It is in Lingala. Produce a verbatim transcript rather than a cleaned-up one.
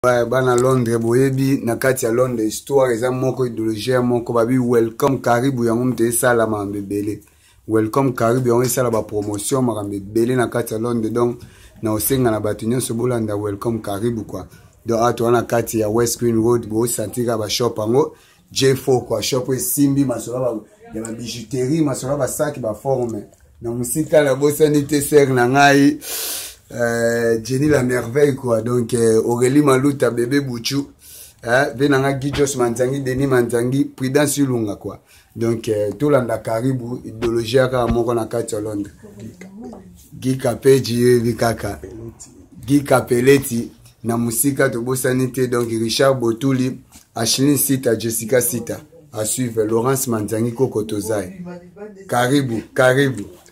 Ouais, bana Londres boyebi na kati ya Londres histoire eza moko idéologie moko babi welcome karibu yango mte sala mambe belé welcome karibu yango sala ba promotion makambe belé na kati ya Londres donc na osenga na batu nyonso bolanda welcome karibu quoi donc ato na kati ya West Green Road bo santira ba shop ango J four quoi shop simbi masola ba ya ba bijouterie masola ba sac ba forme na musika la bosanité ser na ngai Euh, Jenny la merveille quoi donc euh, Aurélie Maluta bébé Bouchou hein venanga Gijos Manzangi Denis Manzangi Prudence Lunga quoi donc euh, tout landa karibu idéologie ka moko na kati ya Londres Guy Kapeji Vikaka Guy Kapeleti na musika to bosanité donc Richard Botuli Ashley Sita Jessica Sita à suivre Laurence Manzangi Kokotozai karibu karibu